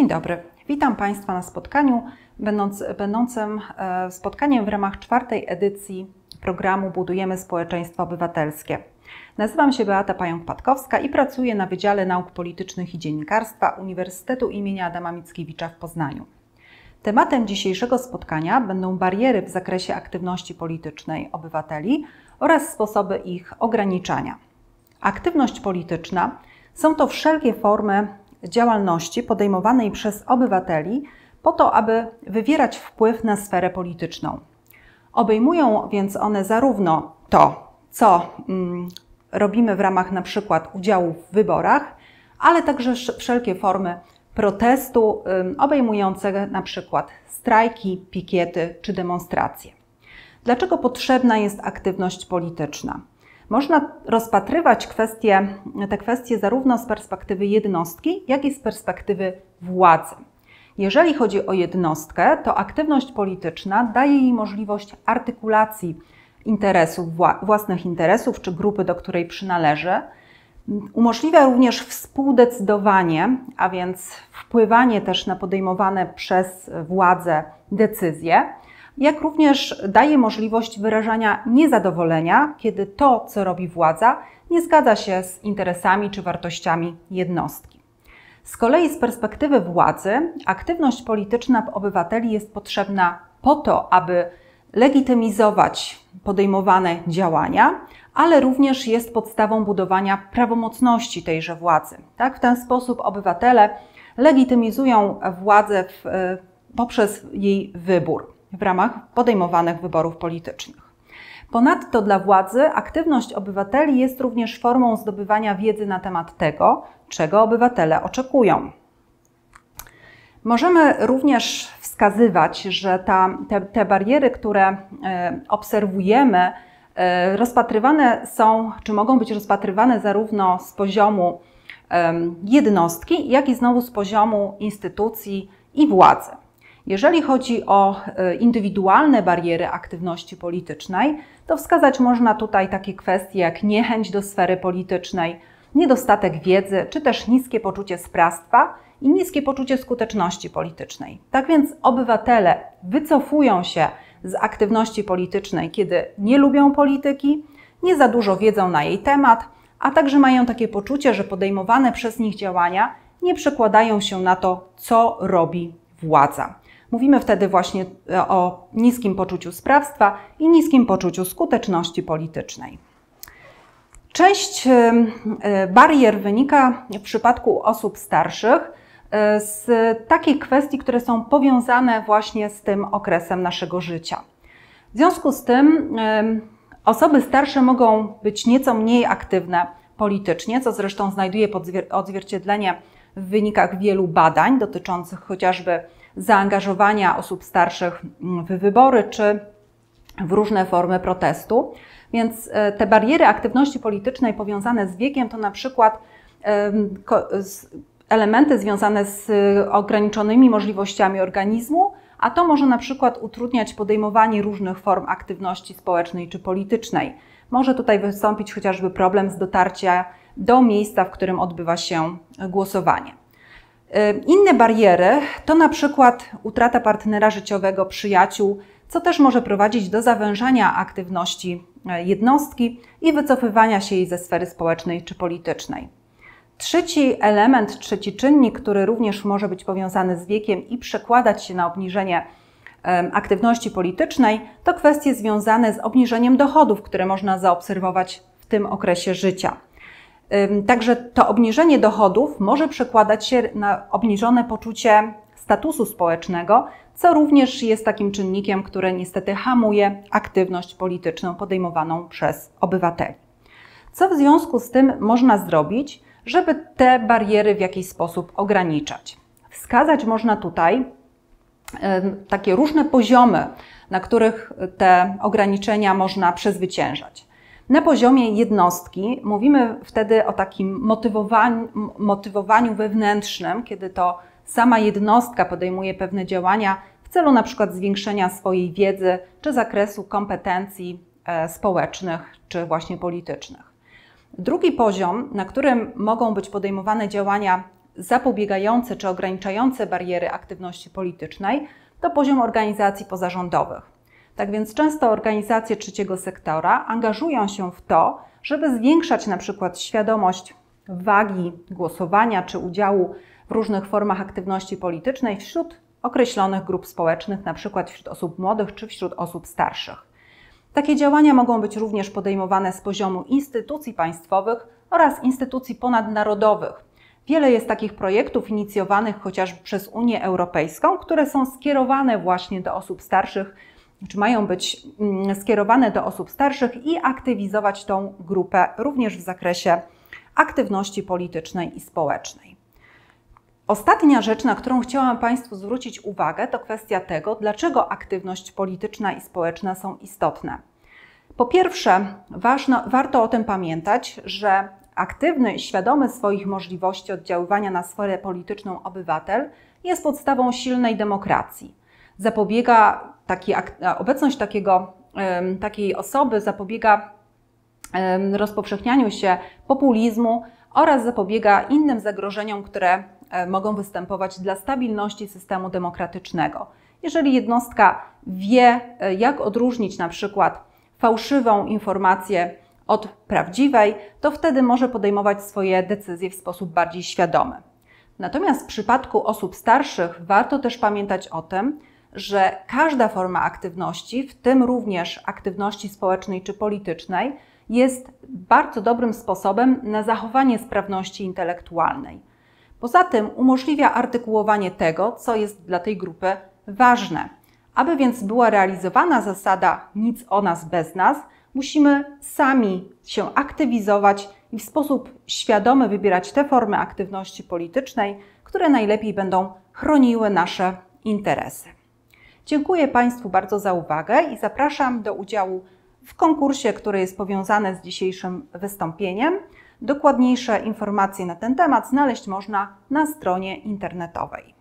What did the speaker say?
dobry, witam Państwa na spotkaniu będącym spotkaniem w ramach 4. edycji programu Budujemy Społeczeństwo Obywatelskie. Nazywam się Beata Pająk-Patkowska i pracuję na Wydziale Nauk Politycznych i Dziennikarstwa Uniwersytetu im. Adama Mickiewicza w Poznaniu. Tematem dzisiejszego spotkania będą bariery w zakresie aktywności politycznej obywateli oraz sposoby ich ograniczania. Aktywność polityczna są to wszelkie formy działalności podejmowanej przez obywateli po to, aby wywierać wpływ na sferę polityczną. Obejmują więc one zarówno to, co robimy w ramach na przykład udziału w wyborach, ale także wszelkie formy protestu obejmujące na przykład strajki, pikiety czy demonstracje. Dlaczego potrzebna jest aktywność polityczna? Można rozpatrywać te kwestie zarówno z perspektywy jednostki, jak i z perspektywy władzy. Jeżeli chodzi o jednostkę, to aktywność polityczna daje jej możliwość artykulacji interesów, własnych interesów czy grupy, do której przynależy. Umożliwia również współdecydowanie, a więc wpływanie też na podejmowane przez władzę decyzje, jak również daje możliwość wyrażania niezadowolenia, kiedy to, co robi władza, nie zgadza się z interesami czy wartościami jednostki. Z kolei z perspektywy władzy aktywność polityczna obywateli jest potrzebna po to, aby legitymizować podejmowane działania, ale również jest podstawą budowania prawomocności tejże władzy. Tak? W ten sposób obywatele legitymizują władzę poprzez jej wybór w ramach podejmowanych wyborów politycznych. Ponadto dla władzy aktywność obywateli jest również formą zdobywania wiedzy na temat tego, czego obywatele oczekują. Możemy również wskazywać, że te bariery, które obserwujemy, rozpatrywane są, czy mogą być rozpatrywane zarówno z poziomu jednostki, jak i znowu z poziomu instytucji i władzy. Jeżeli chodzi o indywidualne bariery aktywności politycznej, to wskazać można tutaj takie kwestie jak niechęć do sfery politycznej, niedostatek wiedzy, czy też niskie poczucie sprawstwa i niskie poczucie skuteczności politycznej. Tak więc obywatele wycofują się z aktywności politycznej, kiedy nie lubią polityki, nie za dużo wiedzą na jej temat, a także mają takie poczucie, że podejmowane przez nich działania nie przekładają się na to, co robi władza. Mówimy wtedy właśnie o niskim poczuciu sprawstwa i niskim poczuciu skuteczności politycznej. Część barier wynika w przypadku osób starszych z takich kwestii, które są powiązane właśnie z tym okresem naszego życia. W związku z tym osoby starsze mogą być nieco mniej aktywne politycznie, co zresztą znajduje odzwierciedlenie w wynikach wielu badań dotyczących chociażby zaangażowania osób starszych w wybory czy w różne formy protestu. Więc te bariery aktywności politycznej powiązane z wiekiem to na przykład elementy związane z ograniczonymi możliwościami organizmu, a to może na przykład utrudniać podejmowanie różnych form aktywności społecznej czy politycznej. Może tutaj wystąpić chociażby problem z dotarcia do miejsca, w którym odbywa się głosowanie. Inne bariery to na przykład utrata partnera życiowego, przyjaciół, co też może prowadzić do zawężania aktywności jednostki i wycofywania się jej ze sfery społecznej czy politycznej. Trzeci element, trzeci czynnik, który również może być powiązany z wiekiem i przekładać się na obniżenie aktywności politycznej, to kwestie związane z obniżeniem dochodów, które można zaobserwować w tym okresie życia. Także to obniżenie dochodów może przekładać się na obniżone poczucie statusu społecznego, co również jest takim czynnikiem, który niestety hamuje aktywność polityczną podejmowaną przez obywateli. Co w związku z tym można zrobić, żeby te bariery w jakiś sposób ograniczać? Wskazać można tutaj takie różne poziomy, na których te ograniczenia można przezwyciężać. Na poziomie jednostki mówimy wtedy o takim motywowaniu wewnętrznym, kiedy to sama jednostka podejmuje pewne działania w celu na przykład zwiększenia swojej wiedzy czy zakresu kompetencji społecznych czy właśnie politycznych. Drugi poziom, na którym mogą być podejmowane działania zapobiegające czy ograniczające bariery aktywności politycznej to poziom organizacji pozarządowych. Tak więc często organizacje trzeciego sektora angażują się w to, żeby zwiększać na przykład świadomość wagi głosowania czy udziału w różnych formach aktywności politycznej wśród określonych grup społecznych, na przykład wśród osób młodych czy wśród osób starszych. Takie działania mogą być również podejmowane z poziomu instytucji państwowych oraz instytucji ponadnarodowych. Wiele jest takich projektów inicjowanych chociażby przez Unię Europejską, które są skierowane właśnie do osób starszych, czy mają być skierowane do osób starszych i aktywizować tą grupę również w zakresie aktywności politycznej i społecznej. Ostatnia rzecz, na którą chciałam Państwu zwrócić uwagę, to kwestia tego, dlaczego aktywność polityczna i społeczna są istotne. Po pierwsze, warto o tym pamiętać, że aktywny i świadomy swoich możliwości oddziaływania na sferę polityczną obywatel jest podstawą silnej demokracji. Obecność takiej osoby zapobiega rozpowszechnianiu się populizmu oraz zapobiega innym zagrożeniom, które mogą występować dla stabilności systemu demokratycznego. Jeżeli jednostka wie, jak odróżnić na przykład fałszywą informację od prawdziwej, to wtedy może podejmować swoje decyzje w sposób bardziej świadomy. Natomiast w przypadku osób starszych warto też pamiętać o tym, że każda forma aktywności, w tym również aktywności społecznej czy politycznej, jest bardzo dobrym sposobem na zachowanie sprawności intelektualnej. Poza tym umożliwia artykułowanie tego, co jest dla tej grupy ważne. Aby więc była realizowana zasada nic o nas bez nas, musimy sami się aktywizować i w sposób świadomy wybierać te formy aktywności politycznej, które najlepiej będą chroniły nasze interesy. Dziękuję Państwu bardzo za uwagę i zapraszam do udziału w konkursie, który jest powiązany z dzisiejszym wystąpieniem. Dokładniejsze informacje na ten temat znaleźć można na stronie internetowej.